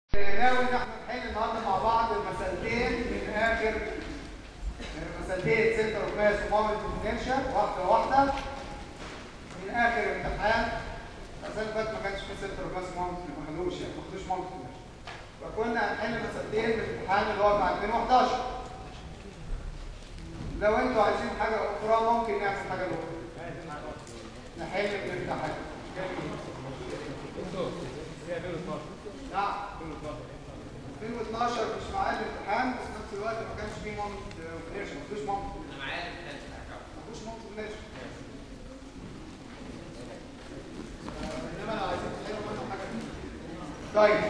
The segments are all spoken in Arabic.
ناوي ان احنا نحل النهارده مع بعض المسألتين من اخر مسألتين سنتر اوف ماس ومومنت ديفرنشال واحده واحده من اخر امتحان. السنه اللي فاتت ما كانش في سنتر اوف ماس ومومنت، ما خدوش مومنت ديفرنشال، فكنا هنحل مسألتين من الامتحان اللي هو بتاع 2011. لو انتوا عايزين حاجه اخرى ممكن نعمل حاجه اخرى نحل الامتحان. نعم 2012 مش معايا الامتحان، بس في نفس الوقت ما كانش فيه مومنت اوبريشن، ما فيهوش مومنت. انا معايا الامتحان ما فيهوش مومنت اوبريشن. انما لو عايزين تحلوا منه حاجه ثانيه. طيب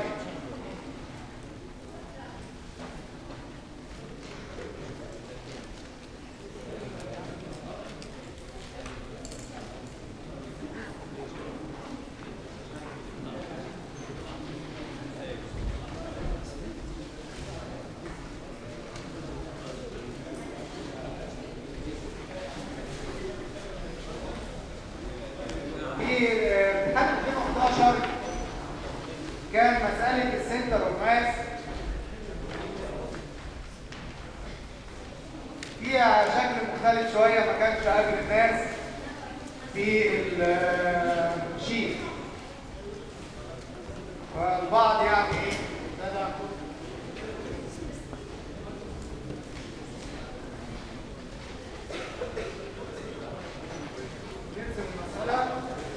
كان مسألة السنتر اوف ماس فيها شكل مختلف شوية، ما كانش قابل الناس في الشيت، فالبعض يعني ايه ده نرسم المسألة.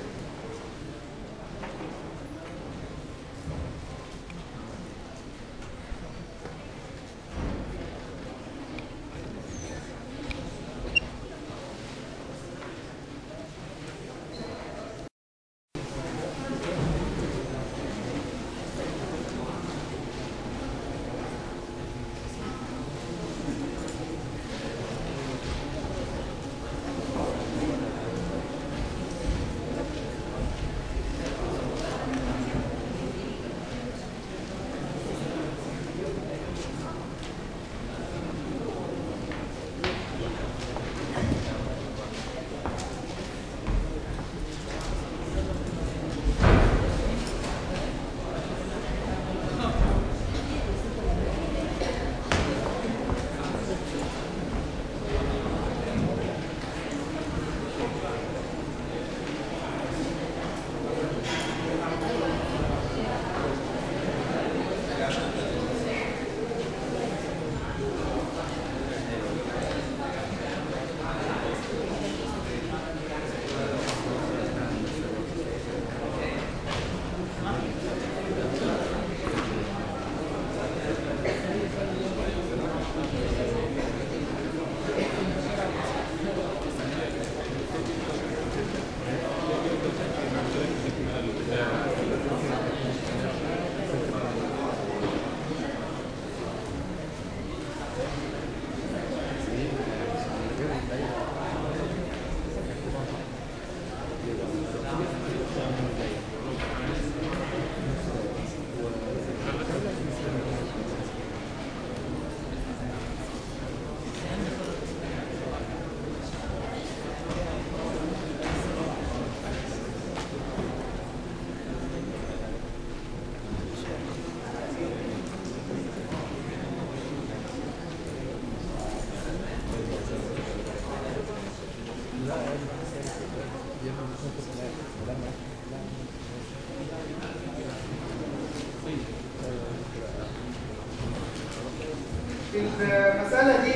المسألة دي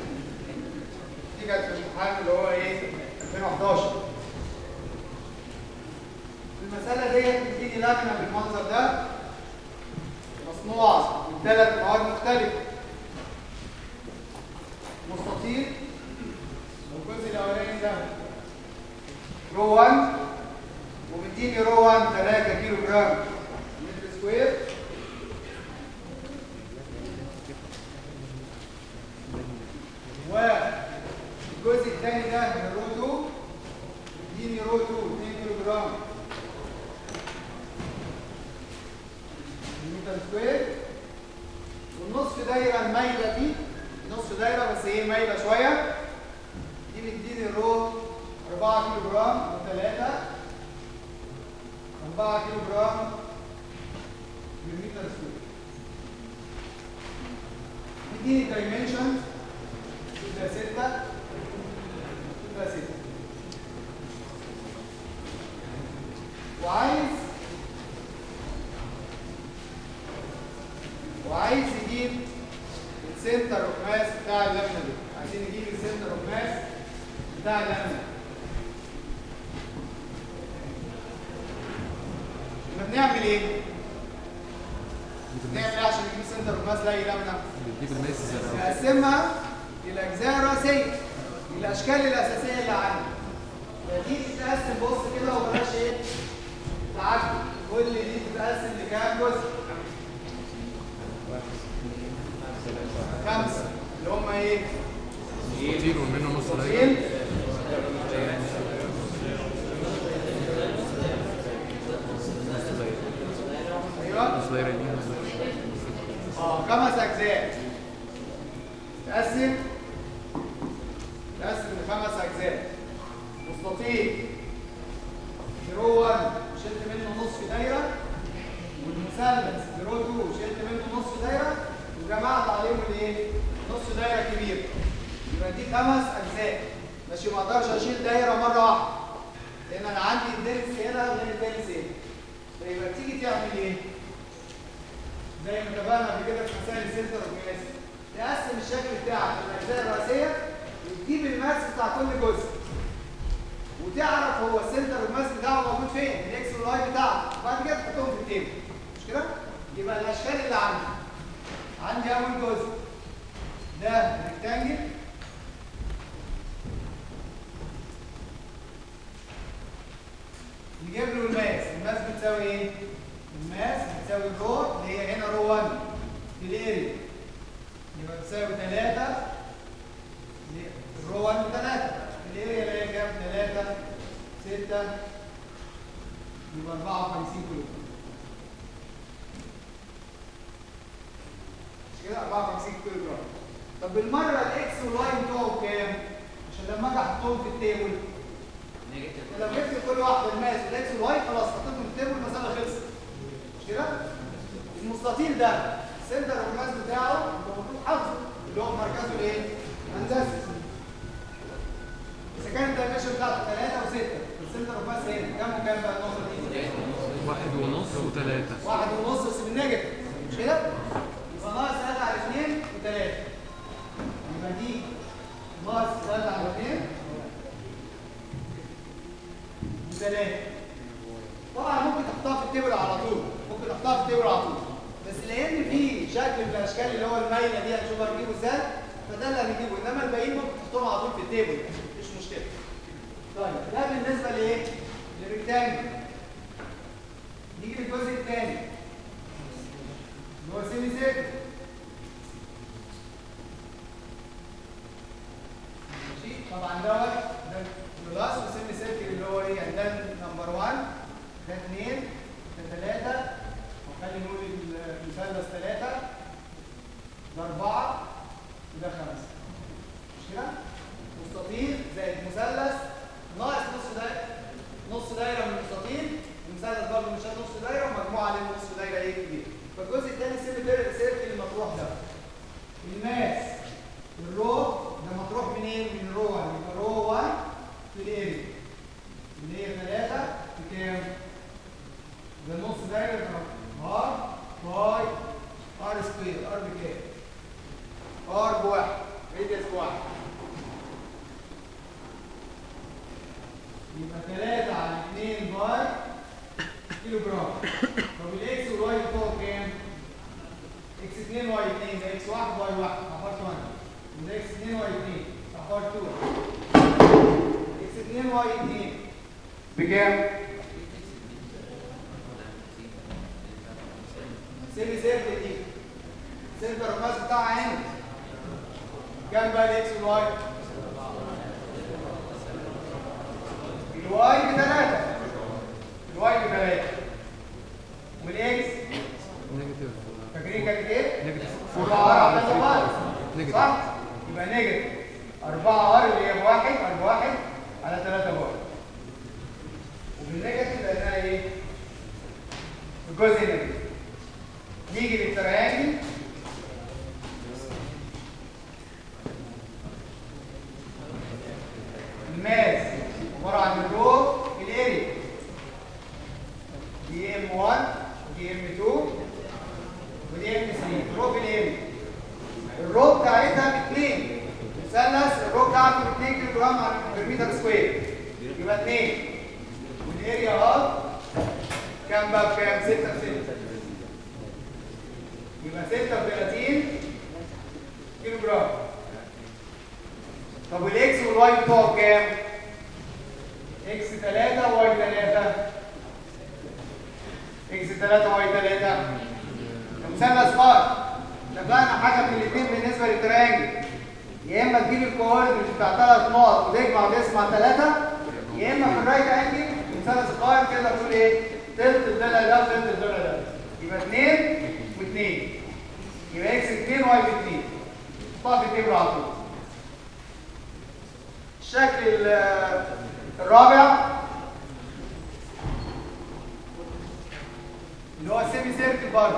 كانت في الامتحان اللي هو ايه 2011. المسألة دي بتديني لجنة بالمنظر ده مصنوعة من 3 مواد مختلفة، مستطيل، والجزء الأولاني ده رو 1 ومديني رو 1 3 كيلو جرام متر سكوير، والجزء الثاني ده من رو 2 يديني رو 2 2 كيلو جرام متر سكوير، والنصف دايره المايله دي نص دايره بس هي مايله شويه دي مديني رو 4 كيلو جرام و3 4 كيلو جرام بالمتر سكوير. يديني الدايمنشن ده 6 ده 6 وعايز يجيب السنتر اوف ماس بتاع اللامنه دي. عايزين نجيب السنتر اوف ماس بتاع اللامنه. احنا بنعمل ايه؟ بنعمل ايه عشان نجيب السنتر اوف ماس لاي لامنه؟ بنجيب الماس نقسمها الاجزاء الرئيسيه الاشكال الاساسيه اللي عندي. دي تتقسم بص كده وبلاش ايه؟ تعدي. كل دي تتقسم لكام جزء؟ 5 اللي هم ايه؟ مستطيل ومنه نص دايره. ايوه نص دايره يمين. 5 اجزاء. تقسم ل5 اجزاء. مستطيل زيرو 1 شلت منه نص دايره، والمثلث زيرو 2 شلت منه نص دايره وجمعت عليهم الايه؟ نص دايره كبيره. يبقى دي 5 اجزاء. ماشي. ما اقدرش اشيل دايره مره واحده لان انا عندي الدنس هنا غير الدنس هنا. فيبقى تيجي تعمل ايه؟ زي ما اتفقنا قبل كده في مسائل السنتر والماس، تقسم الشكل بتاعك للاجزاء الرئيسيه وتجيب الماس بتاع كل جزء وتعرف هو السنتر والماس بتاعه موجود فين، الاكس والواي بتاعه، وبعد كده تحطهم في التيبل. مش كده؟ يبقى الاشكال اللي عندي اول جزء ده ريكتانجل نجيب له الماس. الماس بتساوي ايه؟ الماس بتساوي الرو اللي هي هنا رو 1 في الاريا، يبقى بتساوي 3 الرو 1 3 في الاريا اللي هي كام؟ 3 6 يبقى 54 كيلو. مش كده؟ 54 كيلو جرام. طب بالمره الاكس والواي بتوعه بكام؟ عشان لما اجي احطهم في التيبل لو جبت كل واحده الماس والاكس والواي خلاص حطيتهم في التيبل المساله خلصت. مش كده؟ المستطيل ده السنتر والماس بتاعه المفروض حافظه اللي هو مركزه الايه؟ هندسي. اذا كانت الدايمنشن بتاعته 3 و6 السنتر والماس هنا كام وكام بقى النقطه دي؟ 1.5 و3. 1.5 بس بالنيجاتيف. مش كده؟ يبقى ناقص 3 على 2 و3. يبقى دي ناقص 3 على 2 و3. طبعا ممكن تحطها في التيبل على طول، ممكن تحطها في التيبل على طول، بس لان في شكل من الاشكال اللي هو المايله دي هنشوفها نجيبه ازاي، فده اللي هنجيبه، انما الباقيين ممكن تحطهم على طول في التيبل مفيش مشكله. طيب ده بالنسبه لايه؟ للريكتانجل. نيجي للجزء الثاني اللي هو سيمي سيركل. ماشي. طبعا دوت ده بلس وسيمي سيركل اللي هو ايه؟ يعني ده نمبر 1 ده 2 ده 3 وخلي نقول المثلث 3 ده 4 وده 5. مش كده؟ مستطيل زائد مثلث ناقص نص دايره من المستطيل، المثلث برضه مش نص دايره ومجموعه عليه نص دايره ايه كبيره. فالجزء الثاني سيمي سيركل المطروح ده الماس الرو ده مطروح منين؟ من رو 1. يبقى رو 1 في الاريا اللي هي 3 في كام؟ ده نص دايره ار باي ار سكوير. ار بكام؟ ار بواحد، ريديوس بواحد. يبقى 3 على 2 باي كيلو جرام. طب الاكس والواي بتوعه كام؟ اكس 2 واي 2 ده اكس 1 واي 1 بارت 1 وده اكس 2 واي 2 بارت 2. اكس 2 واي 2 بكام؟ سيمي سيركل دي سنتر الماس بتاعها هنا كام بقى الاكس والواي؟ الواي ب3 والاكس نيجاتيف. فاكرين كانت ايه؟ نيجاتيف 4 ار على 3 نيجاتيف. صح؟ يبقى نيجاتيف 4 ار اللي هي بواحد على 3 بار. وبالنيجاتيف لقيناها ايه؟ الجزء نيجاتيف. نيجي للتريانجل بتاعته 2 كيلو جرام بير متر سكوير، يبقى 2 والاريا اهو كام بقى بكام؟ 6 في 6 يبقى 36 كيلو جرام. طب والاكس والواي بتوعه كام؟ اكس 3 وواي 3 اكس 3 وواي 3 مثلث قائم. اتفقنا حاجه من الاثنين بالنسبه للتريانجل، يا اما تجيب الكوردينيت بتاع 3 نقط وتجمع وتقسم 3، يا اما في الرايت انجل مثلث قائم كده تقول ايه؟ تلت الضلع ده وتلت الضلع ده، يبقى 2 و2 يبقى اكس 2 واي 2. طب بتجيبه على طول. الشكل الرابع اللي هو سيمي سيركل برضه.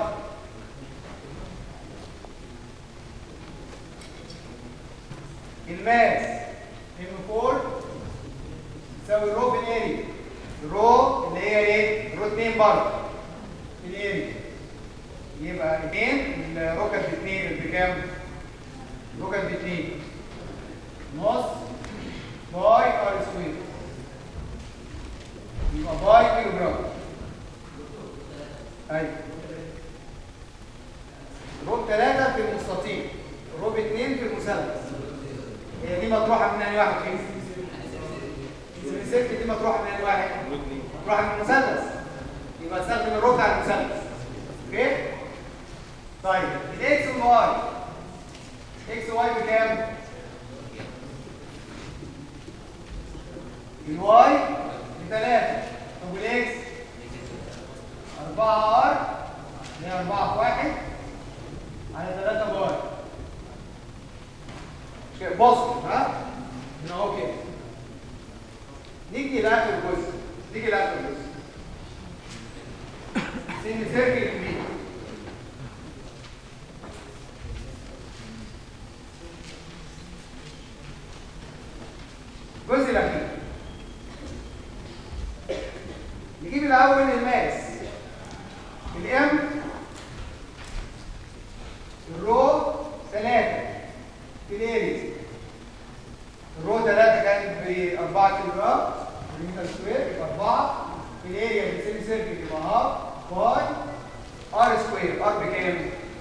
الماس M4 يساوي رو في الاريا، رو اللي هي ايه؟ رو 2 برضه في الاريا، يبقى 2 الركب ب 2 بكام؟ ركب ب 2 نص باي ار سكوير، يبقى باي كيلو جرام. ايوه رو 3 في المستطيل، رو 2 في المثلث. هي دي مطروحه من انهي واحد فيهم؟ السيركل دي مطروحه من انهي واحد؟ مطروحه من المثلث، يبقى استخدم الرو بتاع المثلث. اوكي؟ طيب الاكس والواي، اكس وواي بكام؟ الواي ب3. طب والاكس 4 ار اللي هي 4 في 1 على 3 واي. بص ها هنا اهو كده. نيجي لاخر جزء، سيمي سيركل كبير. الجزء الاخير نجيب الاول الماس، الام الرو 3 في الاريا، الرو 3 كانت ب 4 كيلو جرام متر سكوير، يبقى 4 في الاريا بالسيمي سيركل يبقى هاف باي ار سكوير. ار بكام؟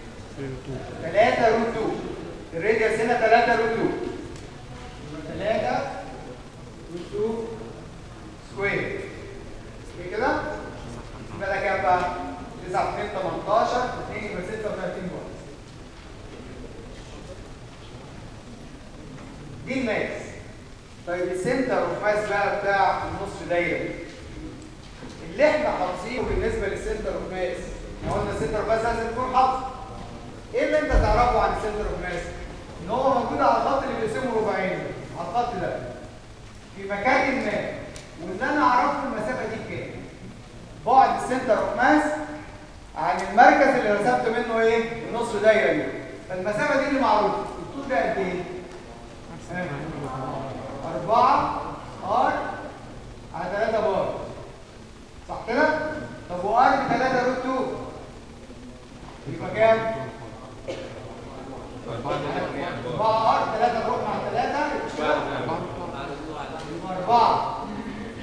3 روت 2. الراديوس هنا 3 روت 2 يبقى 3 روت 2 سكوير. كده يبقى ده كام بقى؟ 9 في 18 2 يبقى 36 بوينت. دي الماس. طيب السنتر اوف ماس بقى بتاع النص دايره اللي احنا حافظينه بالنسبه للسنتر اوف ماس. احنا قلنا السنتر اوف ماس لازم تكون حافظ. ايه اللي انت تعرفه عن السنتر اوف ماس؟ ان هو موجود على الخط اللي بيقسمه ربعين، على الخط ده في مكان ما، وان انا اعرفه المسافه دي كام. بعد السنتر اوف ماس عن المركز اللي رسمت منه ايه؟ النص دايره دي. فالمسافه دي اللي معروفه. الطول ده قد ايه؟ 4 ار على 3 بار، صح كده؟ طب وار ب 3 روت 2 يبقى كام؟ 4 ار 3 روت مع 3 يبقى 4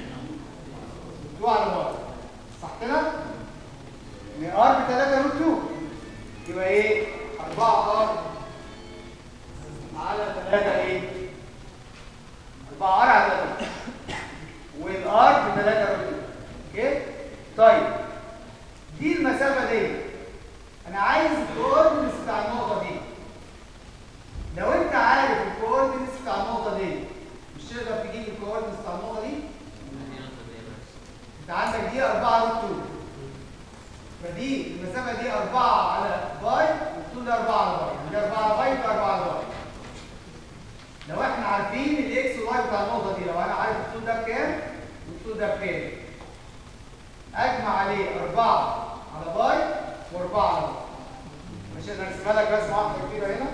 2 على بار، صح كده؟ يعني ار ب 3 روت 2 يبقى ايه؟ 4 ار على 3 ايه؟ 4 ار على 3 والار ب 3 روت 2. اوكي؟ طيب دي المسافه دي انا عايز الكوردينتس بتاع النقطه دي. لو انت عارف الكوردينتس بتاع النقطه دي مش تقدر تجيب الكوردينتس بتاع النقطه دي. انت عندك دي 4 روت 2 فدي المسافه دي 4 على باي والطول ده 4 على باي، ده 4 على باي وده 4 على باي. لو احنا عارفين الاكس والواي بتاع النقطه دي، لو انا عارف الطول ده بكام والطول ده بكام، اجمع عليه 4 على باي و4 على باي. ماشي انا هرسمها لك رسمه واحده كبيره هنا.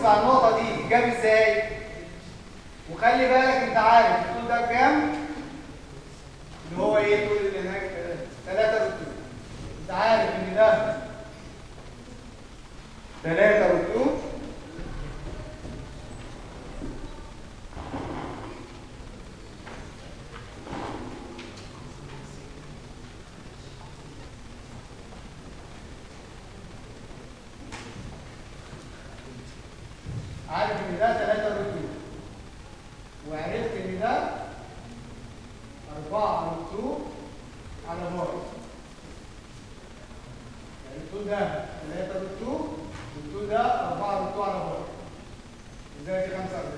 بتاع النقطه دي جاب ازاي؟ وخلي بالك انت عارف الطول ده بكام؟ اللي هو ايه الطول اللي هناك 3 روت 2. انت عارف ان ده 3 روت 2 عارف ان ده 3 روت 2 وعرفت ان ده 4 روت 2 على بعد. يعني الطول ده 3 روت 2 والطول ده 4 روت 2 على بعد. ازاي دي 45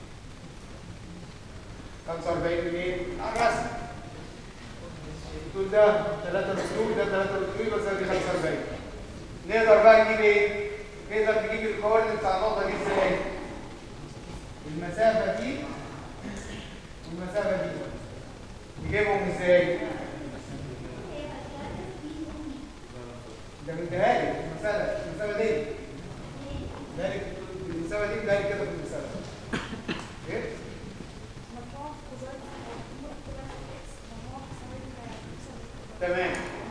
منين؟ على الرسم. الطول ده 3 روت 2 ده 3 روت 2 يبقى دي 45. نقدر بقى نجيب ايه؟ نقدر نجيب الكوردينيت بتاع النقطه دي ازاي؟ المسافه دي والمسافه دي نجيبهم ازاي؟ ده مديها لي المسافه دي المسافه دي مديها لي كده في المسافه. ايه؟ تمام.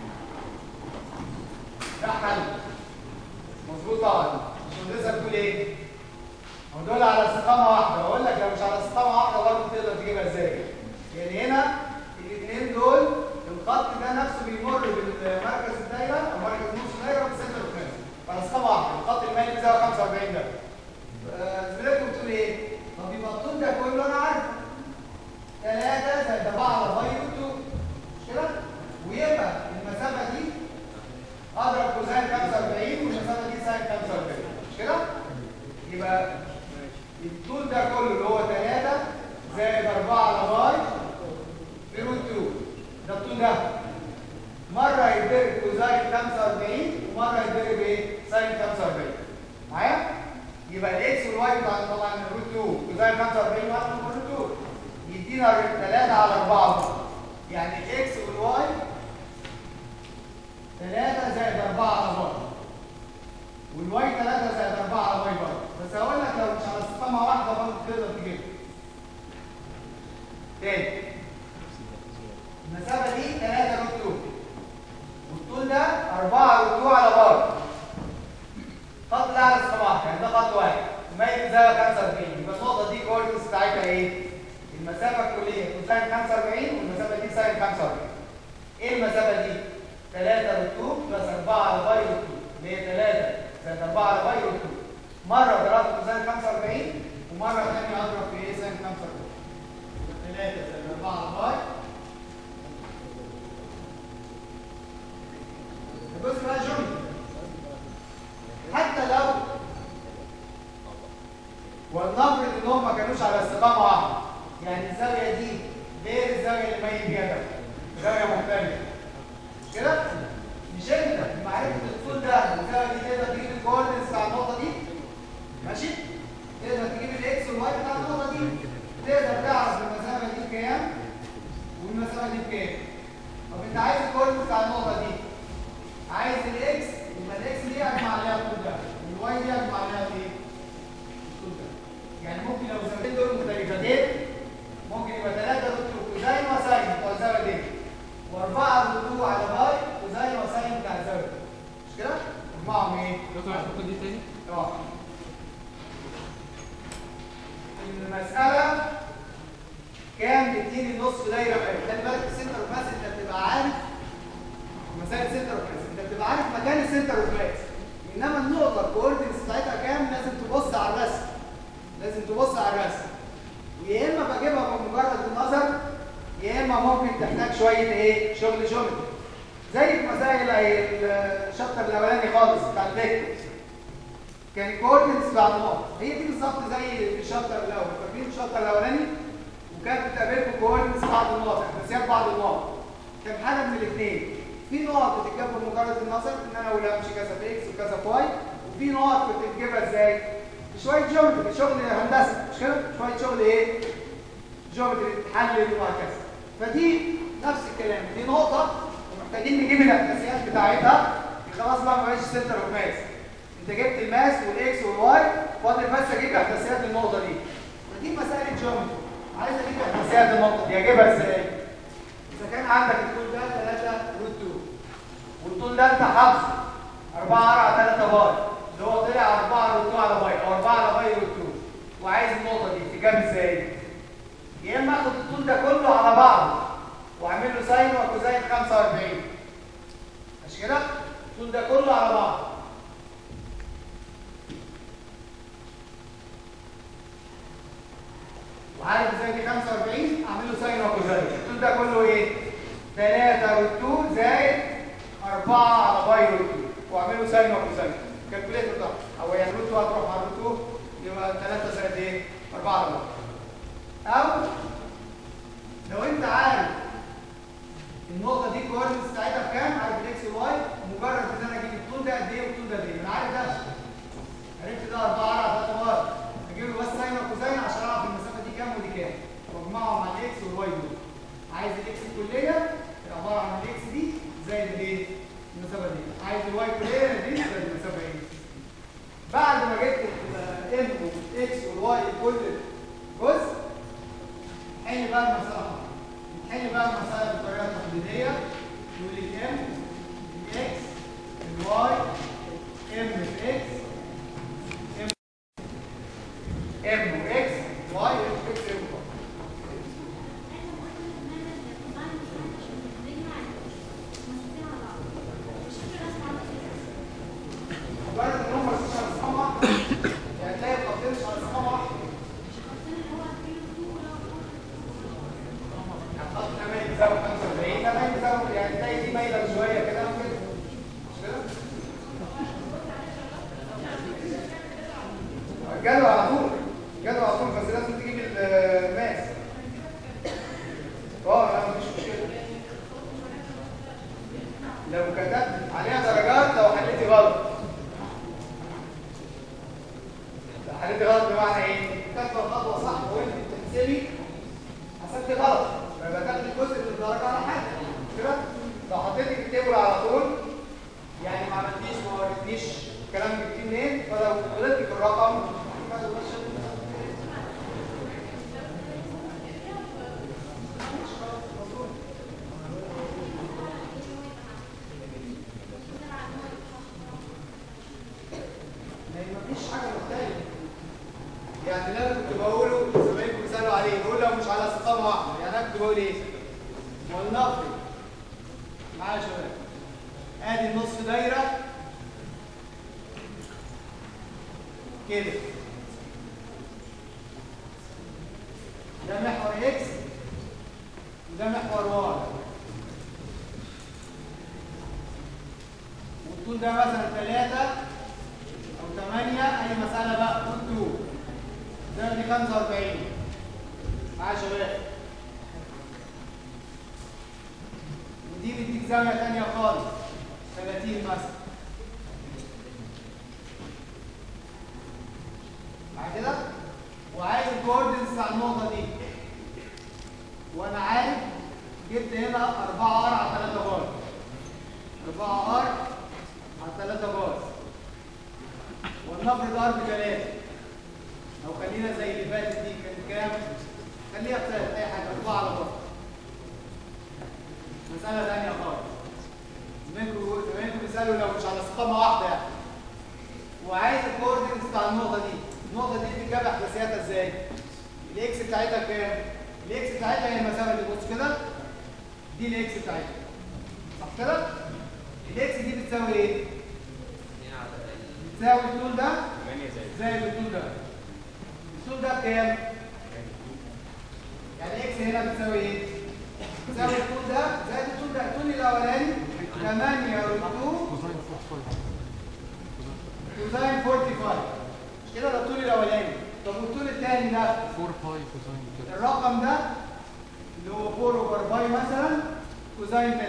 ده حل مظبوط طبعا. مش هندسه بتقول ايه؟ هو دول على استقامه واحده. اقول لك لو مش على استقامه واحده برضه تقدر تجيبها ازاي؟ يعني هنا الاثنين دول الخط ده نفسه بيمر بالمركز الدايره او مركز نص الدايره بالسنتر اوف ماس على استقامه واحده. الخط المالي بزاويه 45 ده. زميلتكم بتقول ايه؟ طب يبقى الطول ده كله انا عارفه 3 زائد 4 على باي روت 2 مش كده؟ ويبقى المسافه دي اضرب كوزين 45 والمسافه دي ساين 45 مش كده؟ يبقى الطول ده كله اللي هو 3 زائد 4 على باي في روت 2. ده الطول ده مره يتضرب كوزين 45 ومره يتضرب ايه؟ ساين 45 معايا؟ يبقى الاكس والواي بتاع طبعا روت 2 كوزين 45 واحد من روت 2 يدينا 3 على 4 يعني الاكس والواي 3 زائد 4 على باي والواي 3 زائد 4 على باي برضه. بس هقول لك لو مش على استقامه واحده برضه تقدر تجيبها. تاني المسافه دي 3 روت 2 والطول ده 4 روت 2 على باي. خط ده على استقامه واحده يعني ده خط واحد مايل بزاويه 45. يبقى النقطه دي كوردينيتس بتاعتها ايه؟ المسافه الكليه كوساين 45 والمسافه دي ساين 45. ايه المسافه دي؟ 3 روت 2 بلس 4 على باي روت 2 اللي هي 3 زائد 4 على باي روت 2. مره ضربت كوساين 45 ومره ثانيه اضرب في ايه؟ ساين 45. 3 زائد 4 على باي. الجزء بقى جمله حتى لو ولنفرض ان هم ما كانوش على استقامه واحده يعني الزاويه دي غير الزاويه اللي مايل بيها ده زاويه مختلفه مش كده؟ مش انت بمعرفه الطول ده الزاويه دي تقدر تجيب الكوردينيتس بتاع النقطه دي ماشي؟ تقدر تجيب الاكس والواي بتاع النقطه دي تقدر تعرف المسافه دي بكام والمسافه دي بكام. طب انت عايز الكوردينيتس بتاع النقطه دي عايز الاكس يبقى الاكس دي اجمع عليها الطول ده والواي دي اجمع عليها ايه؟ الطول ده. يعني ممكن لو الزاويتين دول مختلفتين ممكن يبقى 3 روت 2 كوزين وساين بتوع الزاويه دي و4 روت 2 على باي كوزين وساين بتاع الزاويه دي مش كده؟ اجمعهم ايه؟ دكتور الخطه دي تاني؟ المساله كام بتديني نص دايره خلي بالك السنتر اوف ماس انت بتبقى عارف مسائل السنتر اوف ماس انت بتبقى عارف مكان السنتر اوف ماس انما النقطه الكوردينيتس بتاعتها كام لازم تبص على الرسم ويا اما بجيبها بمجرد النظر يا اما ممكن تحتاج شويه ايه شغل زي في مسائل الشابتر الاولاني خالص بتاع الفيكتورز كان الكوردينيتس بتاع النقط هي دي بالظبط زي الشابتر الاول. فاكرين الشابتر الاولاني وكانت بتقابلكم كوردينيتس بعض النقط احداثيات بعض النقط كان حاجه من الاثنين. في نقط بتتجاب بمجرد النظر ان انا اقول امشي كذا في اكس وكذا في واي وفي نقط بتتجابها ازاي؟ شويه شغل هندسه مش كده؟ شويه شغل ايه؟ جيومتري تحلل وهكذا. فدي نفس الكلام دي نقطه ومحتاجين نجيب الاحداثيات بتاعتها خلاص بقى ما بقاش سنتر اوف ماس انت جبت الماس والاكس والواي، فاضل بس اجيب احداثيات النقطه دي. ودي مساله جيومتري، عايز اجيب احداثيات النقطه دي، اجيبها ازاي؟ اذا كان عندك الطول ده 3√2 والطول ده انت حافظه 4 على 3 باي اللي هو طلع 4√2 على باي او 4 على باي √2، وعايز النقطه دي تجاب ازاي؟ يا اما اخد الطول ده كله على بعضه واعمل له ساين وكوزين 45، مش كده؟ الطول ده كله على بعضه وعارف ازاي دي 45 اعمل له ساين وكوزين. الطول ده كله ايه؟ 3√2 زائد 4 على باي √2 واعمل له ساين وكوزين. كالكوليتر ده او يعني √2 هتروح مع √2 يبقى 3 زائد ايه؟ 4 على باي. او لو انت عارف النقطه دي الكوردينتس بتاعتها بكام، عارف الاكس والواي، مجرد ان انا اجيب الطول ده قد ايه والطول ده قد ايه. انا عارف ده، عرفت ده 4 على 3 باي، اجيب له بس ساين وكوزين عشان اعرف المسافه دي كام ودي كام، واجمعهم مع الاكس والواي دول. عايز الاكس الكليه عباره عن الاكس دي زائد الايه؟ المسافه دي. عايز الواي كليه دي زائد المسافه دي. بعد ما جبت الام والاكس والواي كل جزء، حل بقى المساله. نحل بقى المساله بطريقه تقليديه، نقول الام الاكس الواي ام في اكس ام واكس واي اكس ام. مجرد ان هم مش على رقم واحد يعني تلاقي الخطين مش على رقم واحد. الخط ده مايل بزاويه 45، ده مايل بزاويه يعني تلاقي دي مايله شويه كده وكده، مش كده؟ جدول على طول، جدول على طول، بس لازم تجيب الماس. لا مفيش مشكله. لو كتبت عليها درجات لو حليتي غلط. لو حليتي غلط بمعنى ايه؟ كاتبه الخطوه صح وانت بتحسبي حسبتي غلط، فيبقى تاخدي جزء من الدرجه على حاجه كده. لو حطيتي في التيبل على طول يعني ما عملتيش ما وريتنيش الكلام جبتيه منين، فلو غلطتي في الرقم مفيش حاجه مختلفه. يعني اللي انا كنت بقوله زمايلكم بيسالوا عليه، بقول لو مش على استقامه واحده، يعني انا كنت بقول ايه؟ ولنفرض معايا يا شباب ادي النص دايره كده، ده محور اكس وده محور واي، والطول ده مثلا 3 أو 8 أي مسألة بقى طول 2 ده دي 45 معايا يا شباب. ودي بتديك زاوية تانية خالص 30 مثلا معايا كده، وعايز الكوردينتس بتاع النقطة دي، وأنا عارف جبت هنا 4 ار على 3 بار، 4 ار على 3 بار، ولنفرض ار ب3، او خلينا زي اللي فاتت دي كانت كام؟ خليها ب3 اي حاجه 4 على بار. مساله ثانيه خالص. زمايلكم بيسالوا لو مش على استقامه واحده يعني. وعايز الكوردينتس بتاع النقطه دي، النقطه دي بتتجاب احداثياتها ازاي؟ الاكس بتاعتها كام؟ الاكس بتاعتها هي المسافه دي، بص كده دي الاكس بتاعتها صح كده؟ الاكس دي بتساوي ايه؟ بتساوي الطول ده زائد الطول ده. الطول ده بكام؟ يعني اكس هنا بتساوي ايه؟ بتساوي الطول ده زائد الطول ده. الطول الاولاني 8√2 كوزين 45 مش كده؟ ده الطول الاولاني. طب والطول الثاني ده 4 باي كوزين كده، الرقم ده اللي هو 4/باي مثلا كوزين 30.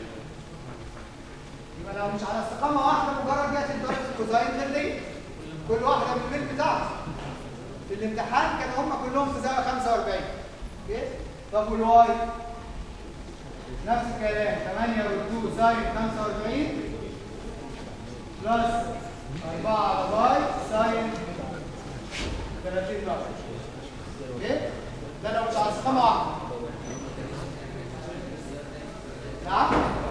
يبقى لو مش على استقامه واحده مجرد جت درجه الكوزين غير دي، كل واحده بالميل بتاعها. في الامتحان كانوا هم كلهم في زاويه 45. اوكي؟ طب والواي نفس الكلام 8√2 ساين 45 بلس 4 على باي ساين 30 درجة. اوكي؟ ده لو مش على استقامة واحدة. نعم؟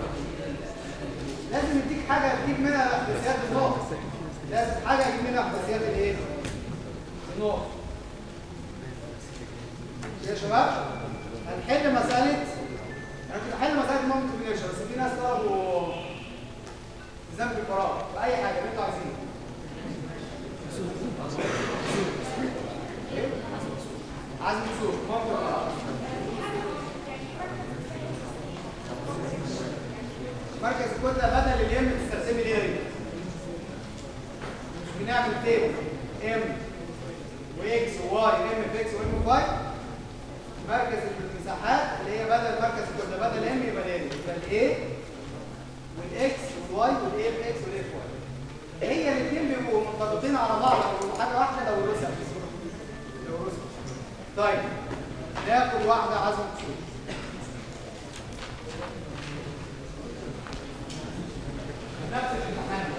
لازم يديك حاجة يجيب منها احداثيات النقط. لازم حاجة يجيب منها احداثيات الايه؟ النقط. يا شباب هنحل مسألة، انا كنت هحل مسألة مومنت كومبينيشن بس في ناس طلبوا التزام بالفراغ بأي حاجة اللي انتوا عايزينها. ايه؟ عزم سوق مومنت مركز الكتلة بدل الام تستخدمي الاريا. مش بنعمل تيبل ام واكس وواي ام في اكس وام في واي. مركز المساحات اللي هي بدل مركز الكتلة بدل ام يبقى الاريا، يبقى الاي والاكس والواي والاي في اكس والاي في واي. هي الاثنين بيبقوا منطبقين على بعض او حاجه واحده لو الرسم. طيب ناخد واحده عزم سوق. نفس الامتحان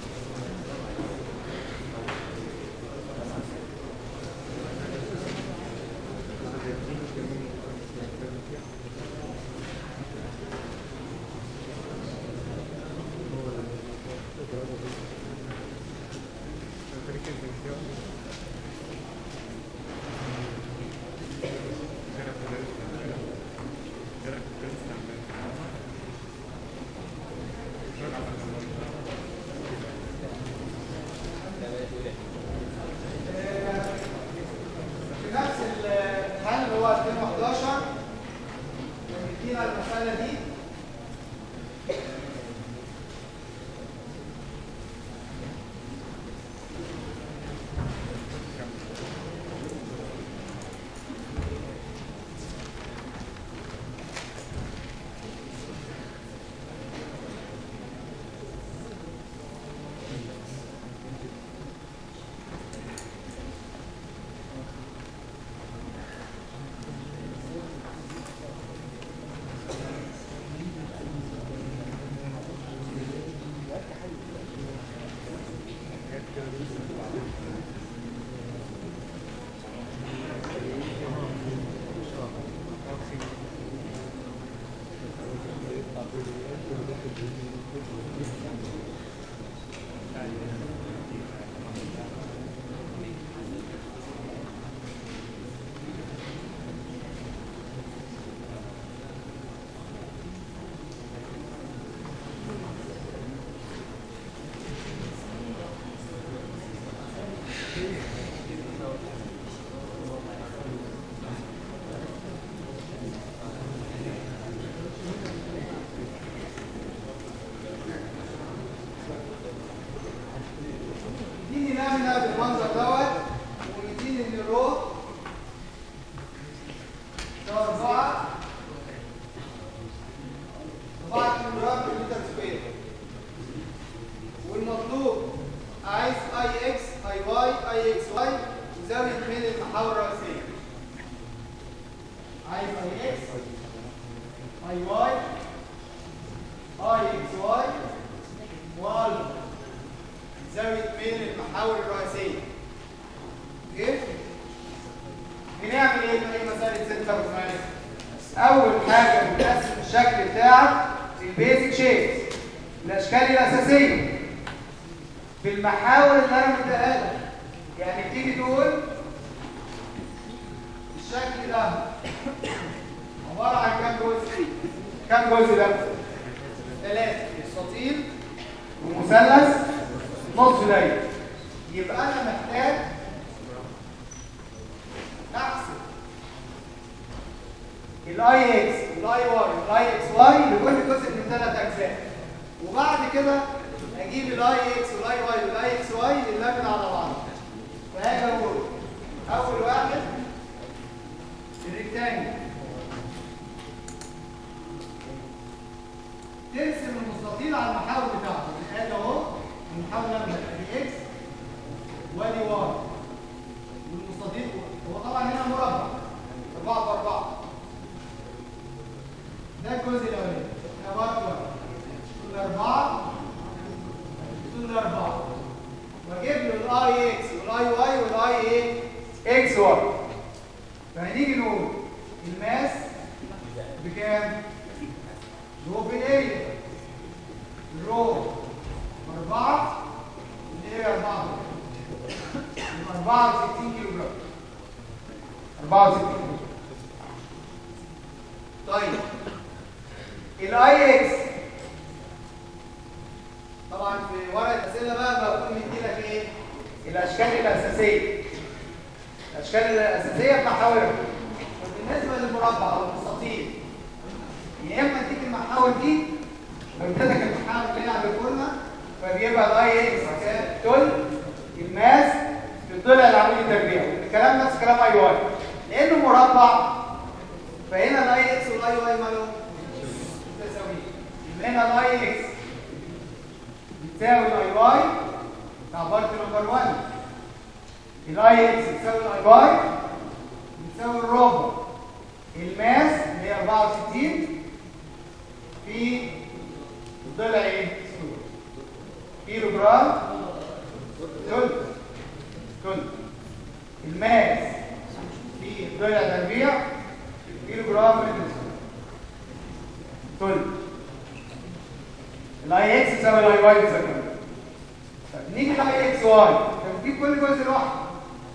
بالمنظر دوت ونديني ان الرو ده 4 كيلو جرام بالمتر سكوير، والمطلوب عايز اي اكس اي واي اي اكس واي وزاويه من المحاور الرئيسيه. عايز اي اكس اي واي اي اكس واي والفا زاويه من المحاور الرئيسيه. اوكي؟ بنعمل ايه في مساله سنتر اوف ماس؟ اول حاجه بنقسم الشكل بتاعك البيزك شيبس الاشكال الاساسيه بالمحاور اللي انا مديها لك. يعني بتيجي تقول الشكل ده عباره عن كام جزء؟ كام جزء ده؟ 3 مستطيل ومثلث نص دايره. يبقى انا محتاج احسب الاي اكس والاي واي والاي اكس واي لكل جزء من 3 اجزاء، وبعد كده اجيب الاي اكس والاي واي والاي اكس واي نلمن على بعض. فهاجي اقول اول واحد الريكتانجل ترسم المستطيل على المحاور بتاعته. ادي اهو المحاور لما ادي اكس وادي واي والمستطيل هو طبعا هنا مربع 4 في 4. ده الجزء الاولاني. انا برضه طول 4 طول 4 اكس واي. فهنيجي نقول الماس بكام؟ رو في الاريا. الرو 4 الاريا 4 يبقى 64 كيلو جرام. 64 كيلو جرام. طيب الاي اكس طبعا في ورقه الاسئله بقى بكون مديلك ايه؟ الاشكال الاساسيه. الاشكال الاساسيه بمحاورها. بالنسبه للمربع او المستطيل يا اما اديك المحاور دي لو اديتك المحاور اللي هي عند الكورنر فبيبقى الاي اكس تل الماس في الضلع العمودي التربيع. الكلام نفس كلام اي واي لانه مربع فهنا الاي اكس والاي واي مالهم متساويين. يبقى هنا الاي اكس بتساوي الاي واي بتاع بارت نمبر 1. الاي اكس بتساوي الاي واي بتساوي الربع الماس اللي هي 64 في الضلع ايه؟ كيلو جرام تل الماس في الضلع تربيع كيلو جرام تل. الاي اكس تساوي الاي واي بتساوي كام؟ طب نيجي للاي اكس واي نجيب كل جزء لوحده.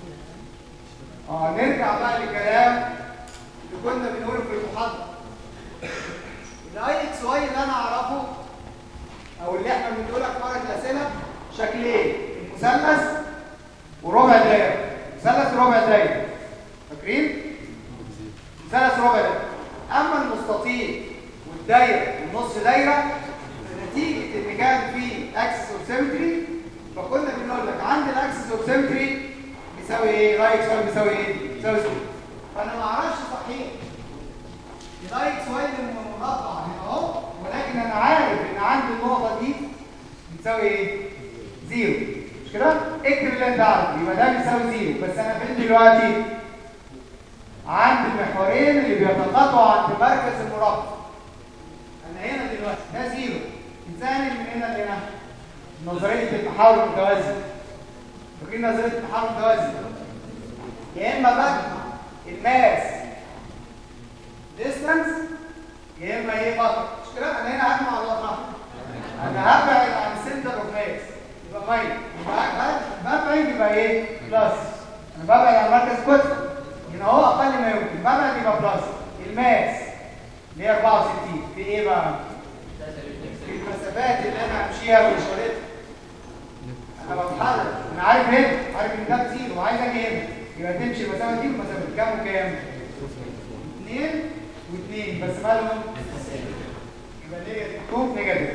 نرجع بقى للكلام اللي كنا بنقوله في المحاضره. الاي اكس واي اللي انا اعرفه او اللي احنا بنقولها في ورقه الاسئله شكلين: المثلث وربع دايره. مثلث وربع دايره فاكرين؟ مثلث وربع دايره. اما المستطيل والدايره والنص دايره نتيجه ان كان في اكسس اوف سيمتري فكنا بنقول لك عند الاكسس اوف سيمتري بيساوي ايه؟ الاي اكس واي بيساوي ايه؟ بيساوي 0. فانا ما اعرفش صحيح الاي اكس واي المربع هنا اهو ولكن انا عارف ان عند النقطه دي بتساوي ايه؟ 0 مش كده؟ اكتب اللي انت عارفه يبقى ده بيساوي 0. بس انا فين دلوقتي؟ عند المحورين اللي بيتقاطعوا عند مركز المربع. انا هنا دلوقتي ده 0. ازاي من هنا لهنا؟ نظريه المحاور المتوازي. فاكرين نظريه المحاور المتوازي؟ يا اما بجمع الماس ديستانس يا اما ايه بطل. مش كده؟ انا هنا هجمع على الوضع. انا هبعد عن السنتر اوف ماس يبقى ماينس. يبقى ببعد يبقى ايه؟ بلس. انا ببعد عن مركز كتله هنا هو اقل ما يمكن. ببعد يبقى بلس. الماس اللي هي 64 في ايه بقى؟ في المسافات اللي انا همشيها بالشريط. انا بتحرك انا عارف هنا عارف ان ده بزيرو وعايز اجي هنا يبقى تمشي المسافه دي والمسافه كام وكام؟ 2 و2 بس مالهم؟ يبقى ليه 2 نيجاتيف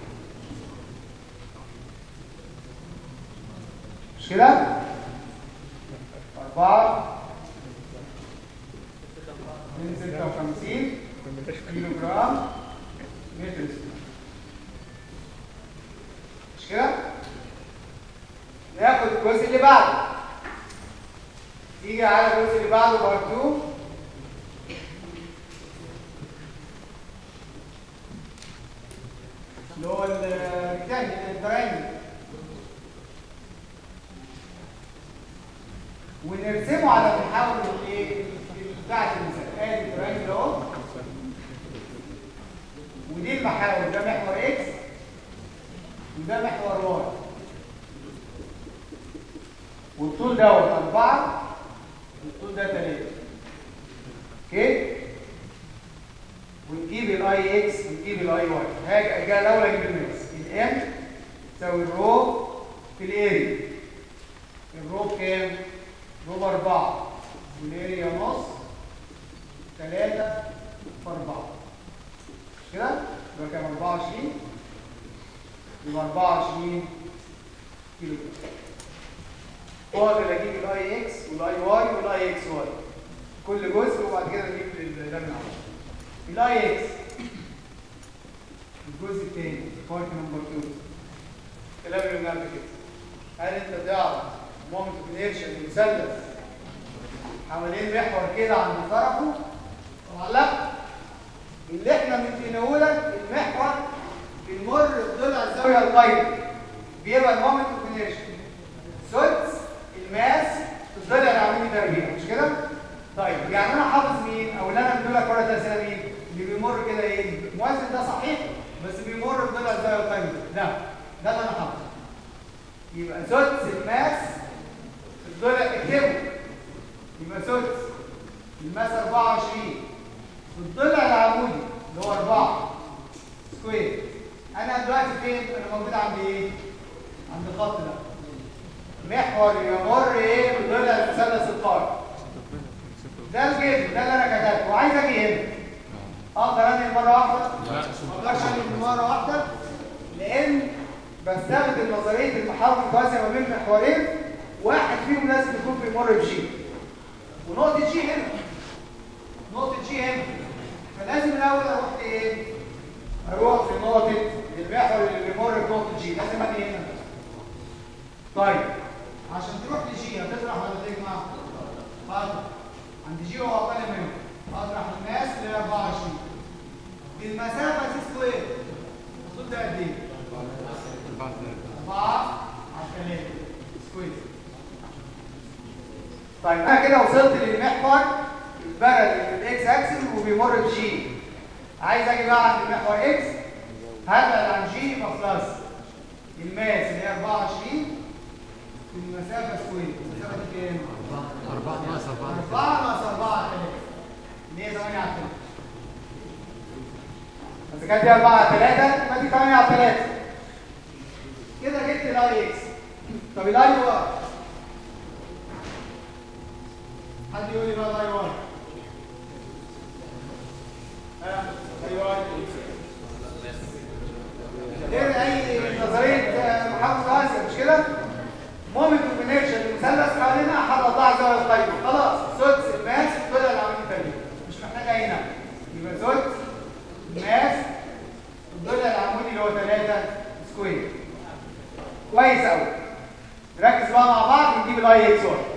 مش كده؟ 4 من 56 كيلو جرام متر مش كده؟ ناخد الجزء اللي بعده. تيجي على الجزء اللي بعده بارت 2 اللي هو الريكتانجل الترينجل ونرسمه على المحاور الايه بتاعت المثال. ادي الترينجل اهو ودي المحاور. ده محور اكس وده محور واي والطول دوت 4 والطول ده 3. اوكي؟ ونجيب الاي اكس ونجيب الاي واي. هاجي الاول اجيب الماس. الام تساوي الرو في الاريا. الرو بكام؟ الرو ب4 والاريا نص 3 في 4 مش كده؟ يبقى كام؟ 24 يبقى 24 كيلو جرام. واقدر اجيب الاي اكس والاي واي والاي اكس واي كل جزء وبعد كده نجيب اللي من عندنا. الاي اكس الجزء الثاني بارت نمبر 2 الكلام اللي قلنا كده. هل انت تعرف مومنت اوف انيرشيا المثلث حوالين محور كده عند طرفه؟ طبعا لا. اللي احنا مديناه لك المحور بيمر بضلع الزاويه القايمه بيبقى المومنت اوف انيرشيا سدس الماس في الضلع العمودي تربيع. بس بيمر بضلع الزاويه القايمه ده اللي انا حاطه. يبقى سدس الماس الضلع اكتبه، يبقى سدس الماس 24 في الضلع العمودي اللي هو 4 سكوير. انا دلوقتي فين؟ انا موجود عند ايه؟ عند الخط ده. محور يمر ايه بضلع المثلث القائم. ده الجذر، ده اللي انا كتبته، وعايز اجي هنا. اقدر انقل مره واحده؟ ما اقدرش انقل مره واحده لان بستخدم نظريه المحاور المتوازيه ما بين محورين، واحد فيهم لازم يكون بيمر بجي. ونقطه جي هنا. نقطه جي هنا. فلازم الاول اروح لايه؟ اروح في نقطه المحور اللي بيمر بنقطه جي، لازم اجي هنا. طيب عشان تروح لجي هتطرح ولا تجمع؟ هطرح. عند جي هو اقل منه. هطرح الماس اللي هي 24. بالمسافه سي سكوير. الخطوط ده قد ايه؟ 4 على 3 سكوير. طيب انا كده وصلت للمحور البلد في الاكس اكسس وبيمر بجي. عايز اجي بقى عند المحور اكس، هبعد عن جي يبقى بلس الماس اللي هي 24 في المسافه سكوير. المسافه دي كام؟ 4 ناقص 4 4 ناقص 4 على 3 اللي هي 8 على 3. بس كانت دي 4 على 3 يبقى دي 8 على 3. كده جبت الاي اكس. طب الاي واي حد يقول لي بقى الاي واي؟ اي واي غير اي نظريه محمد قاسم مش كده؟ مومنت اوف انيرشيا المثلث حوالينا هنطلع زاويه القايمه. خلاص سدس الماس الضلع العمودي الثاني مش محتاجه هنا. يبقى سدس الماس الضلع العمودي اللي هو 3 سكوير. كويس قوي. نركز بقى مع بعض ونجيب الاي اكس واي.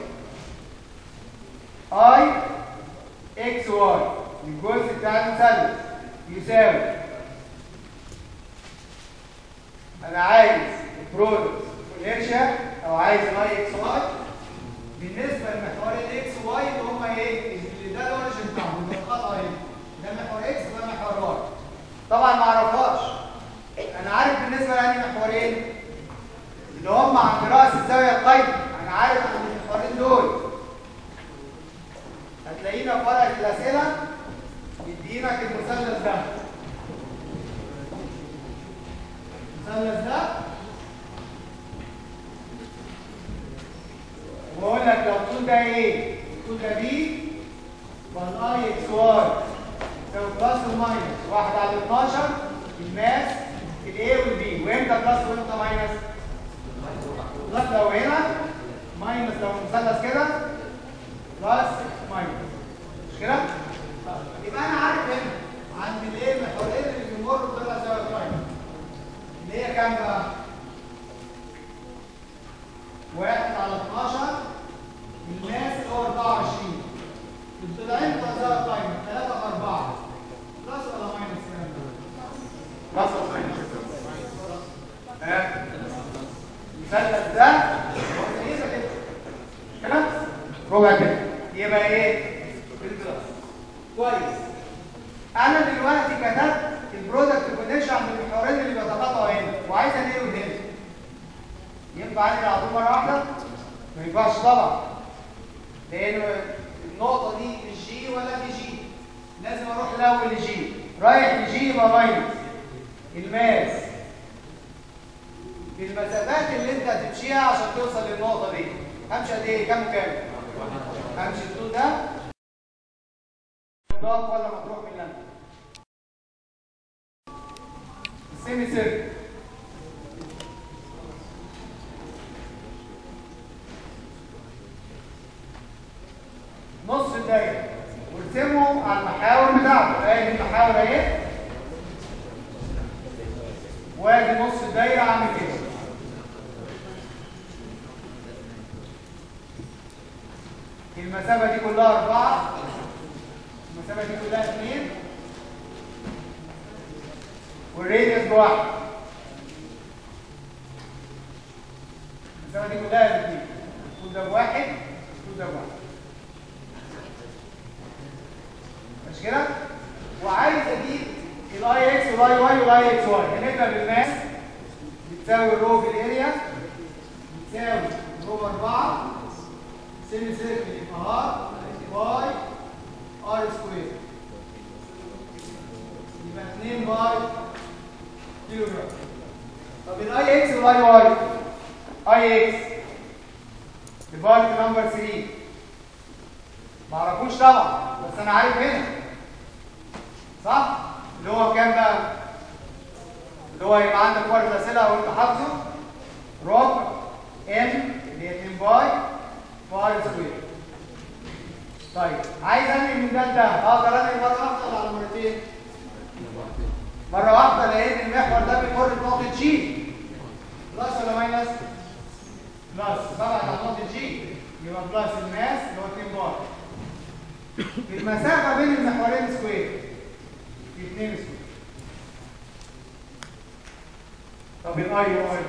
اي اكس واي الجزء بتاع المثلث يساوي، انا عايز البرودكت انيرشيا او عايز الاي اكس واي بالنسبه لمحورين اكس واي اللي هم ايه؟ اللي ده الاوريجن بتاعهم اللي هو الخط اهي. ده محور اكس وده محور واي. طبعا ما اعرفهاش. انا عارف بالنسبه لاني محورين اللي هم عند راس الزاويه القايمه. انا عارف عند المحورين دول. هتلاقينا في ورقه الاسئله يدينك المثلث ده. المثلث ده وبقول لك لو الطول ده ايه؟ الطول ده بي فالاي اكس واي يساوي بلس وماينس 1 على 12 الماس الاي والبي. وامتى بلس وامتى ماينس؟ بلس لو هنا، ماينس لو مثلث كده، بلس ماينس. مش كده؟ يبقى انا عارف هنا عند الايه المحورين اللي بيمروا بضلع زاويه القايمه اللي هي كام بقى؟ 1 على 12 الماس اللي هو 24 الضلعين بتوع زاويه القايمه 3 في 4 بلس ولا ماينس الكلام ده؟ بلس ولا ماينس؟ المثلث ده ايه ده كده؟ كده؟ ربع كده يبقى ايه؟ بالبلس. كويس. انا دلوقتي كتبت البرودكت كونكشن عند المحورين اللي بيتقاطعوا هنا وعايز انقله هنا. ينفع انقل على طول مره واحده؟ ما ينفعش طبعا. لان النقطه دي مش جي ولا دي جي. لازم اروح الاول لجي. رايح لجي يبقى ماينس الماس بالمسافات اللي انت هتمشيها عشان توصل للنقطه دي. همشي قد ايه؟ كام وكام؟ همشي الطول ده مضاف ولا مطروح من لنا؟ السيمي سيركل. نص الدايره وارسمه على المحاور بتاعته. ادي المحاور اهي وادي نص الدايره عامل كده. المسافه دي كلها 4 المسافه دي كلها 2 والراديوس بواحد. المسافه دي كلها 2 الطول ده بواحد الطول ده بواحد. مش كده؟ وعايز اجيب الاي اكس والاي واي الاي اكس واي. هنبدا بالماس بتساوي الرو في الاريا بتساوي رو 4 سيمي سيركل يبقى هار باي ار سكوير يبقى 2 باي كيلو جرام. طب الاي اكس والاي واي اي اكس البارت نمبر 3 ما اعرفوش طبعا بس انا عارف هنا صح؟ اللي هو كام بقى؟ اللي هو يبقى عندك ورقه اسئله وانت حافظه ربع ام اللي هي 2 باي ار سكوير. طيب عايز انقل من ده لده اقدر انقل مره واحده ولا على مرتين؟ مره واحده لان المحور ده بيمر بنقطه جي بلس ولا ماينس؟ بلس طبعا على نقطه جي يبقى بلس الماس اللي هو 2 باي. المسافه بين المحورين سكوير في 2 سكوير. طب الاي واي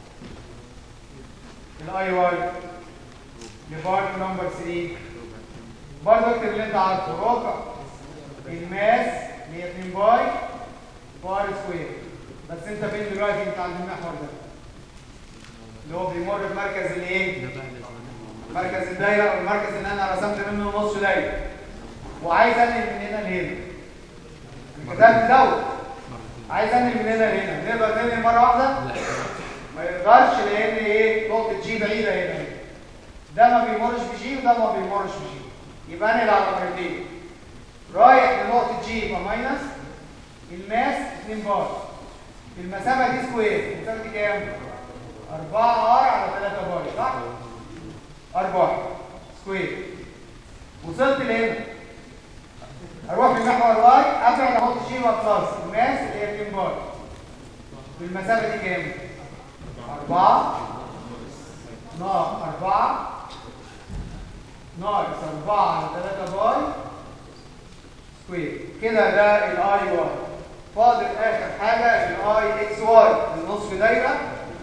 لبارت نمبر 3 برضه اكتب اللي انت عارفه ربع الماس اللي هي 2 باي بار سكوير. بس انت فين دلوقتي؟ انت عند المحور ده اللي هو بيمر بمركز الايه؟ مركز الدايره او المركز اللي انا رسمت منه نص دايره وعايز انقل من هنا لهنا. كتبت دوت عايز انقل من هنا لهنا. نقدر ننقل مره واحده؟ ما يقدرش لان ايه؟ نقطه جي بعيده هنا. ده ما بيمرش بجي وده ما بيمرش بجي. يبقى انقل على مرتين. رايح لنقطه جي يبقى ماينس الماس 2 بار. المسافه دي سكوير. المسافه دي كام؟ 4 ار على 3 باي صح؟ 4 سكوير. وصلت لهنا اروح في محور واي ابعد احط جي وبلس الماس اللي هي 2 باي. المسافه دي كام؟ 4 ناقص 4 ناقص 4 على 3 باي سكوير. كده ده الاي واي. فاضل اخر حاجه الاي اكس واي النصف دايره.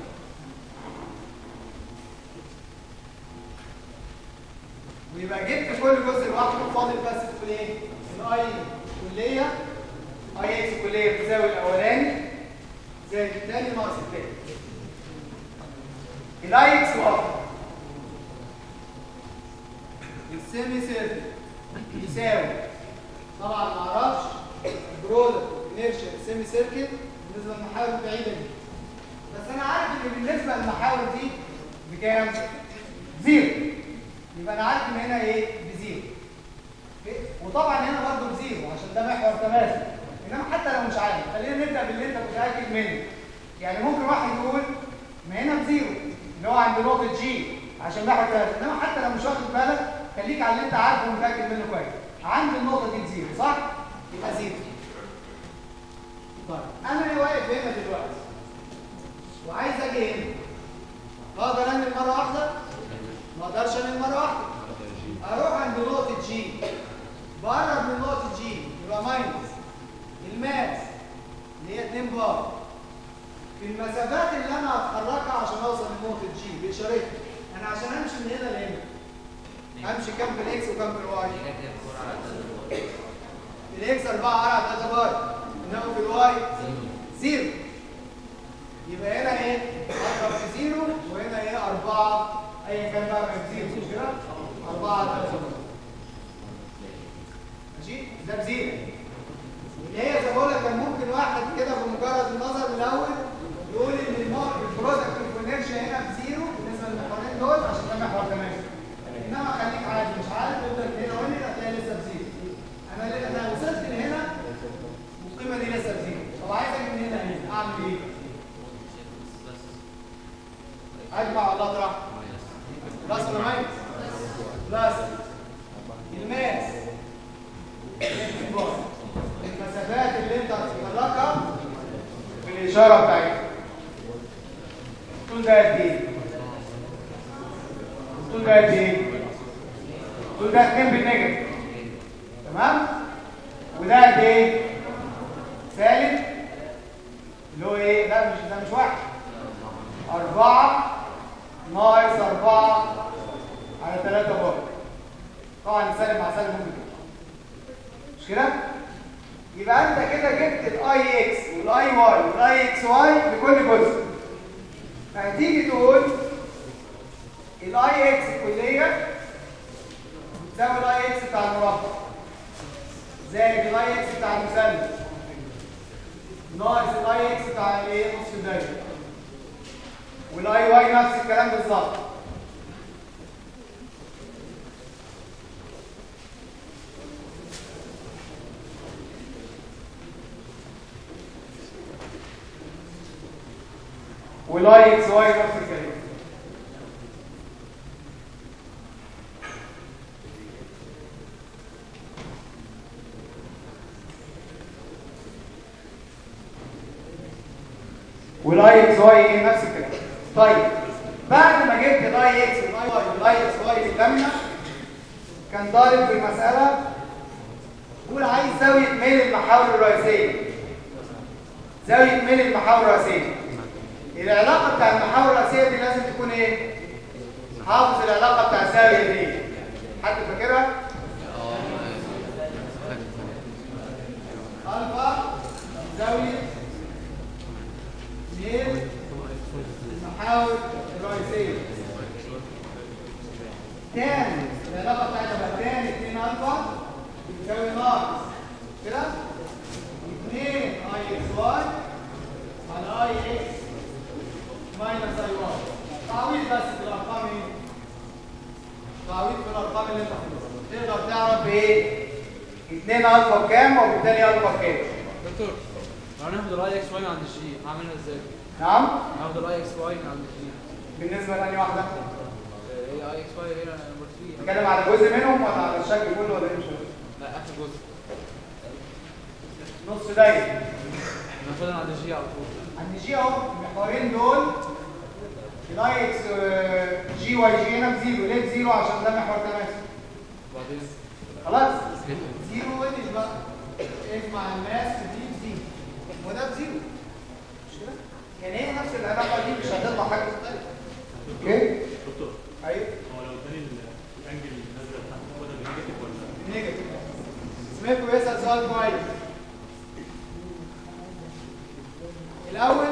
ويبقى جبت كل جزء لوحده. فاضل بس تقول ايه؟ الاي كليه اي اكس كليه بتساوي الاولاني زائد الثاني ناقص الثاني. الاي اكس واي السيمي سيركل يساوي طبعا ما اعرفش برودكت انيرشيا السيمي سيركل بالنسبه للمحاور البعيده دي. بس انا عارف ان بالنسبه للمحاور دي بكام؟ زيرو. يبقى انا عارف ان هنا ايه؟ بزيرو. وطبعا هنا برضه بزيرو عشان ده محور تماثل. انما حتى لو مش عارف خلينا نبدا باللي انت متاكد منه. يعني ممكن واحد يقول ما هنا بزيرو اللي هو عند نقطه جي عشان محور تماثل. انما حتى لو مش واخد بالك خليك على اللي انت عارفه ومتاكد منه كويس. عند النقطه دي بزيرو صح؟ يبقى زيرو. طيب انا واقف هنا دلوقتي وعايز اجي هنا. اقدر انقل مره واحده؟ ما اقدرش انقل مره واحده. اروح عند نقطه جي بقرب من نقطه جي يبقى ماينس الماس اللي هي 2 بار في المسافات اللي انا هتحركها عشان اوصل لنقطه جي باشارتها. انا عشان امشي من هنا لهنا امشي كام في الاكس وكام في الواي؟ في الاكس 4 على 3 بار انما في الواي زيرو. يبقى هنا ايه؟ اضرب في زيرو وهنا ايه؟ 4 ايا كان بقى بزيرو مش كده؟ 4 على 3 بار. ماشي؟ ده بزيرو. اللي هي زي ما بقول لك كان ممكن واحد كده بمجرد النظر من الاول يقول ان البرودكت الفاينانشال هنا بزيرو بالنسبه للمحورين دول عشان ده محور تمام. انما خليك عادي مش عارف تفضل هنا وهنا هتلاقي لسه بزيرو. انا وصلت لهنا والقيمه دي لسه بزيرو. طب عايز اجي من هنا لهنا اعمل ايه؟ اجمع ولا اطرح؟ بلس ولا ماينس؟ بلس الماس المسافات اللي انت هتتحركها بالاشاره بتاعتها. الطول ده قد ايه؟ الطول ده قد ايه؟ الطول ده 2 بالنيجاتيف تمام؟ وده قد ايه؟ سالب اللي هو ايه؟ ده مش واحد. 4 ناقص 4 على 3 بار. طبعا سالب مع سالب ممكن كده. مش كده؟ يبقى انت كده جبت الاي اكس والاي واي والاي اكس واي لكل جزء. هتيجي تقول الاي اكس الكليه تساوي الاي اكس بتاع المربع زائد الاي اكس بتاع المثلث ناقص الاي اكس بتاع الايه نص الدايره، والاي واي نفس الكلام بالظبط. والاي اكس واي نفس الكلام. والاي اكس واي نفس الكلام. طيب بعد ما جبت الاي اكس والاي واي والاي اكس واي قدامنا كان ضارب في المساله قول عايز زاويه ميل المحاور الرئيسيه. زاويه ميل المحاور الرئيسيه، العلاقه بتاع المحاور الرئيسيه دي لازم تكون ايه؟ حافظ العلاقه بتاع الزاويه دي، حد فاكرها؟ الفا زاويه ميل المحاور الرئيسيه. تاني العلاقه بتاعتها بقى تاني 2 الفا يساوي ناقص كده 2 اي اكس واي على اي اكس ماينس اي واي. تعويض بس بالارقام ايه؟ تعويض بالارقام اللي انت حافظها. تقدر تعرف ايه؟ 2 الفا بكام وبالتالي الفا بكام؟ دكتور لو هناخد الاي اكس واي عند الجي هعملها ازاي؟ نعم؟ هاخد الاي اكس واي عند الجي. بالنسبه لأنهي واحده؟ هي اي اكس واي هنا نمبر 3. نتكلم على جزء منهم ولا على الشكل كله ولا ايه مش فاهم؟ لا اخر جزء. نص دايره. ناخدها عند الجي على طول. عند جي اهو المحورين دول الاي اكس جي واي جي هنا بزيرو. ليه بزيرو؟ عشان ده محور تماسك. وبعدين خلاص؟ زيرو ويدج بقى. اجمع الماس دي بزيرو وده بزيرو. مش كده؟ يعني هي نفس العلاقه دي مش هتطلع حاجه مختلفه. اوكي؟ دكتور ايوه هو لو اداني الانجل الازرق بتاعته هو ده نيجاتيف ولا نيجاتيف. سميكو يسال سؤال كويس. الاول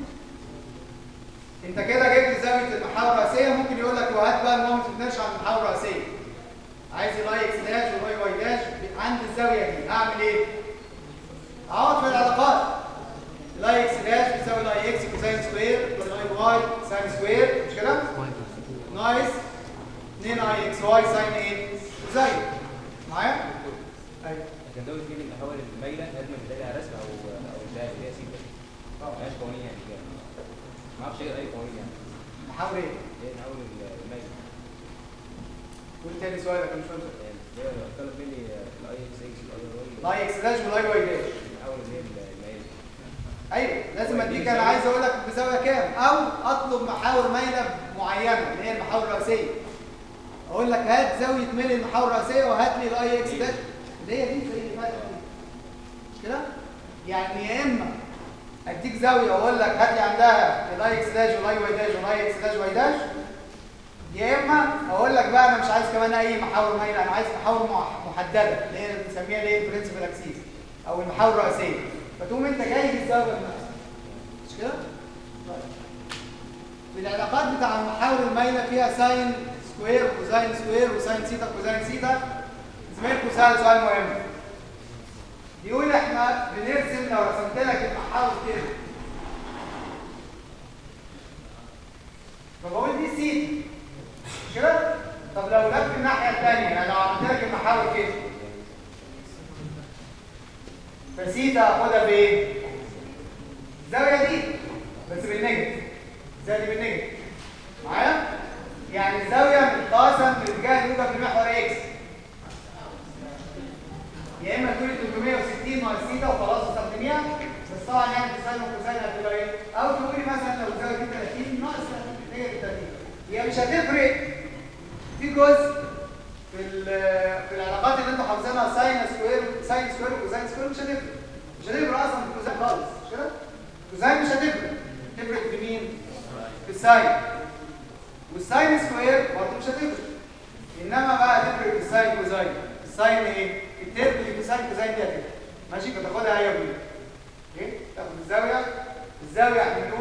انت كده جبت زاويه المحاور الرئيسيه، ممكن يقول لك وهات بقى المومنت نرجع على المحاور الرئيسيه. عايز الاي اكس داش والاي واي داش عند الزاويه دي اعمل ايه؟ اعوض في العلاقات. الاي اكس داش بيساوي الاي اكس كوساين سكوير والاي واي ساين سكوير مش كده؟ نايس 2 اي اكس واي ساين ايه؟ كوساين. معايا؟ ايوه. لكن دول مين المحاور المايله لازم تلاقي على رسم او ازاي اللي هي سيجا. مالهاش قوانين يعني كده. ما اعرفش اي قوانين يعني. محاور ايه؟ ايه محاور المايله؟ قول تاني سؤالك انا مش فاهم. هي طلب مني الاي اكس اكس الاي اكس داش والاي واي داش. المحاور اللي هي المايله. ايوه لازم اديك انا عايز اقول لك بزاويه كام او اطلب محاور مايله معينه اللي هي المحاور الرئيسيه. اقول لك هات زاويه ميل المحاور الرئيسيه وهات لي الاي اكس داش اللي هي دي زي اللي فاتت دي. مش كده؟ يعني يا اما اديك زاويه واقول لك هات لي عندها الاي اكس داش والاي واي داش والاي اكس داش واي داش، يا اما اقول لك بقى انا مش عايز كمان اي محاور مايله، انا عايز محاور محدده اللي هي بنسميها الايه برنسبل اكسيس او المحاور الرئيسيه. فتقوم انت جاي بالزاويه بنفسك. مش كده؟ العلاقات بتاع المحاور المايله فيها ساين سكوير وكوزاين سكوير وساين سيتا وكوزاين سيتا. زميلكم سأل سؤال مهم. بيقول احنا بنرسم لو رسمت لك المحاور كده فبقول دي سيتا مش كده؟ طب لو لف الناحيه الثانيه يعني لو عملت لك المحاور كده فسيتا اخدها بايه؟ الزاويه دي بس بالنيجاتيف. الزاويه دي بالنيجاتيف. معايا؟ يعني الزاويه متقاسم بالاتجاه الموجب في المحور اكس. يا اما تقولي 360 ناقص سيتا وخلاص استخدميها بس طبعا يعني كوساين وكوساين هتبقى ايه؟ او تقولي مثلا لو الزاويه دي 30 ناقص نيجاتيف 30. هي مش هتفرق في جزء في العلاقات اللي انتوا حافظينها ساين سكوير وكوساين سكوير مش هتفرق. مش هتفرق اصلا في الكوساين خالص مش كده؟ الكوساين مش هتفرق. تفرق في مين؟ في الساين. والساين سكوير برضه مش هتفرق. انما بقى تفرق في الساين كوساين. الساين ايه؟ الترم اللي كوساين دي هتفرق. ماشي، فتاخدها هي وهي. اوكي، تاخد الزاويه يعني